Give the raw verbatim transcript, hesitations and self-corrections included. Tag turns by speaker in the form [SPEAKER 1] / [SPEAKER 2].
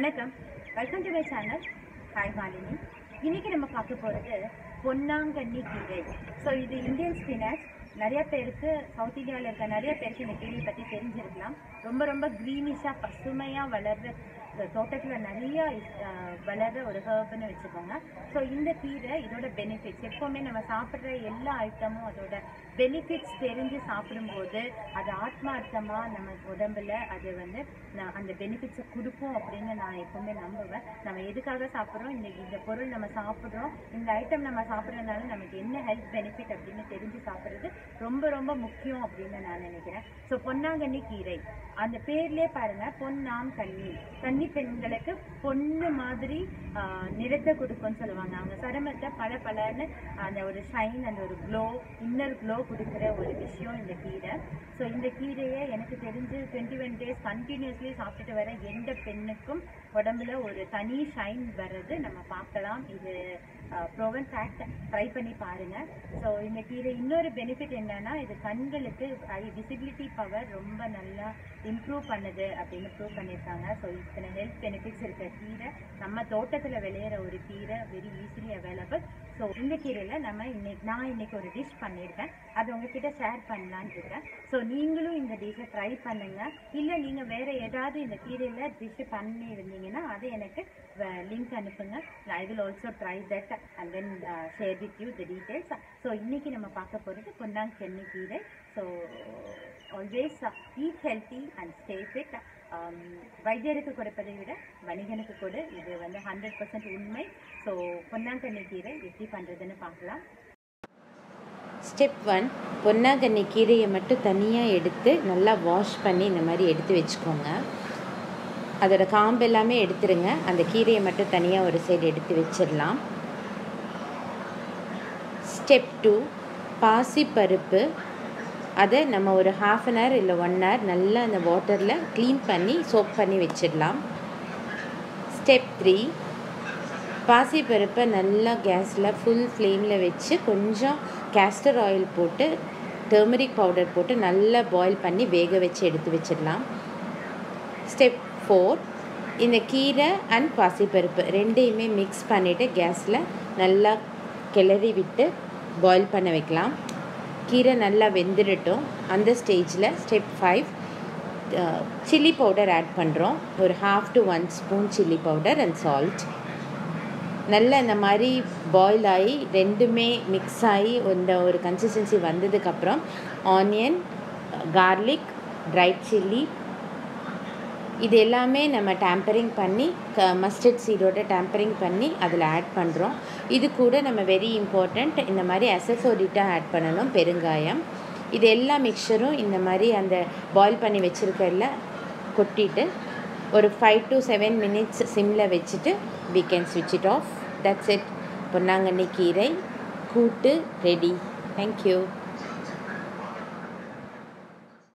[SPEAKER 1] வணக்கம், welcome to my channel. Hi Malini. இன்றைக்கி நம்ம பார்க்க போகிறது பொன்னாங்கண்ணி கீரை. ஸோ இது இந்தியன் ஸ்பினாச். நிறைய பேருக்கு சவுத் இந்தியாவில் இருக்க நிறைய பேருக்கு இந்த கீரையை பற்றி தெரிஞ்சிருக்கலாம். ரொம்ப ரொம்ப க்ரீனிஷாக பசுமையாக வளர்கிற தோட்டத்தில் நிறைய வளர்கிற ஒரு ஹர்ப்னு வச்சுக்கோங்க. ஸோ இந்த கீரை இதோட பெனிஃபிட்ஸ் எப்போவுமே நம்ம சாப்பிட்ற எல்லா ஐட்டமும் அதோட பெனிஃபிட்ஸ் தெரிஞ்சு சாப்பிடும்போது அது ஆத்மார்த்தமாக நம்ம உடம்புல அது வந்து நான் அந்த பெனிஃபிட்ஸை கொடுக்கும் அப்படின்னு நான் எப்போவுமே நம்புவேன். நம்ம எதுக்காக சாப்பிட்றோம், இந்த இந்த பொருள் நம்ம சாப்பிட்றோம், இந்த ஐட்டம் நம்ம சாப்பிட்றதுனால நமக்கு என்ன ஹெல்த் பெனிஃபிட் அப்படின்னு தெரிஞ்சு சாப்பிட்றது ரொம்ப ரொம்ப முக்கியம் அப்படின்னு நான் நினைக்கிறேன். ஸோ பொன்னாங்கண்ணி கீரை அந்த பேர்லேயே பாருங்கள், பொன்னாம் கண்ணி. கன்னி பெண்களுக்கு பொண்ணு மாதிரி நிறத்தை கொடுக்கும்னு சொல்லுவாங்க. அவங்க சருமத்தை பல பலன்னு அந்த ஒரு ஷைன், அந்த ஒரு க்ளோ, இன்னர் க்ளோ கொடுக்குற ஒரு விஷயம் இந்த கீரை. ஸோ இந்த கீரையை எனக்கு தெரிஞ்சு டுவெண்ட்டி ஒன் டேஸ் கண்டினியூஸ்லி சாப்பிட்டுட்டு வர எந்த பெண்ணுக்கும் உடம்புல ஒரு தனி ஷைன் வர்றது நம்ம பார்க்கலாம். இது ப்ரோவன் ஃபேக்ட். ட்ரை பண்ணி பாருங்கள். ஸோ இந்த கீரை இன்னொரு பெனிஃபிட் என்னன்னா, இது கண்களுக்கு விசிபிலிட்டி பவர் ரொம்ப நல்லா இம்ப்ரூவ் பண்ணுது அப்படின்னு ப்ரூவ் பண்ணியிருக்காங்க. ஸோ இத்தனை ஹெல்த் பெனிஃபிட்ஸ் இருக்க கீரை, நம்ம தோட்டத்தில் விளையிற ஒரு கீரை, வெரி ஈஸிலி அவைலபிள். ஸோ இந்த கீரையில் நம்ம இன்னைக்கு நான் இன்றைக்கி ஒரு டிஷ் பண்ணியிருக்கேன், அது உங்ககிட்ட ஷேர் பண்ணலான்னு இருக்கேன். ஸோ நீங்களும் இந்த டிஷ்ஷை ட்ரை பண்ணுங்கள். இல்லை நீங்கள் வேறு ஏதாவது இந்த கீரையில் டிஷ்ஷு பண்ணி இருந்தீங்கன்னா அதை எனக்கு லிங்க் அனுப்புங்க. I will also try that and then share with you the details. So இன்றைக்கி நம்ம பார்க்க போகிறது பொன்னாங்கண்ணி கீரை. So always eat healthy and stay fit. வைத்தியருக்கு கொடுப்பதை விட வணிகனுக்கு கொடு, இது வந்து ஹண்ட்ரட் பர்சன்ட் உண்மை. ஸோ பொன்னாங்கண்ணி கீரை எப்படி பண்ணுறதுன்னு பார்க்கலாம்.
[SPEAKER 2] ஸ்டெப் ஒன், பொன்னாங்கண்ணி கீரையை மட்டும் தனியாக எடுத்து நல்லா வாஷ் பண்ணி இந்த மாதிரி எடுத்து வச்சுக்கோங்க. அதோட காம்பு எல்லாமே எடுத்துருங்க. அந்த கீரையை மட்டும் தனியாக ஒரு சைடு எடுத்து வச்சிடலாம். ஸ்டெப் டூ, பாசிப்பருப்பு. அதை நம்ம ஒரு ஹாஃப் அன் ஹவர் இல்லை ஒன் ஹவர் நல்லா அந்த வாட்டரில் க்ளீன் பண்ணி சோப் பண்ணி வச்சிடலாம். ஸ்டெப் த்ரீ, பாசிப்பருப்பை நல்லா கேஸில் ஃபுல் ஃப்ளேமில் வச்சு கொஞ்சம் கேஸ்டர் ஆயில் போட்டு டர்மரிக் பவுடர் போட்டு நல்லா பாயில் பண்ணி வேக வச்சு எடுத்து வச்சிடலாம். ஸ்டெப் ஃபோர், இந்த கீரை அண்ட் பாசிப்பருப்பு ரெண்டையுமே மிக்ஸ் பண்ணிவிட்டு கேஸில் நல்லா கிளறி விட்டு பாயில் பண்ண வைக்கலாம். கீரை நல்லா வெந்துடட்டும். அந்த ஸ்டேஜில் step five, chilli powder add பண்ணுறோம். ஒரு half to one spoon chilli powder and salt. நல்லா இந்த மாதிரி பாயில் ஆகி ரெண்டுமே மிக்ஸ் ஆகி இந்த ஒரு கன்சிஸ்டன்சி வந்ததுக்கப்புறம் ஆனியன், கார்லிக், ட்ரைட் சில்லி இது எல்லாமே நம்ம டேம்பரிங் பண்ணி க மஸ்டர்ட் சீடோட டேம்பரிங் பண்ணி அதில் ஆட் பண்ணுறோம். இது கூட நம்ம வெரி இம்பார்ட்டண்ட், இந்த மாதிரி அசஃபோடிட்டா ஆட் பண்ணணும், பெருங்காயம். இது எல்லா மிக்சரும் இந்த மாதிரி அந்த பாயில் பண்ணி வச்சுருக்கல கொட்டிட்டு ஒரு ஃபைவ் டு செவன் மினிட்ஸ் சிம்மில் வச்சுட்டு we can switch it off. That's it. பொன்னாங்கண்ணி கீரை கூட்டு ரெடி. Thank you.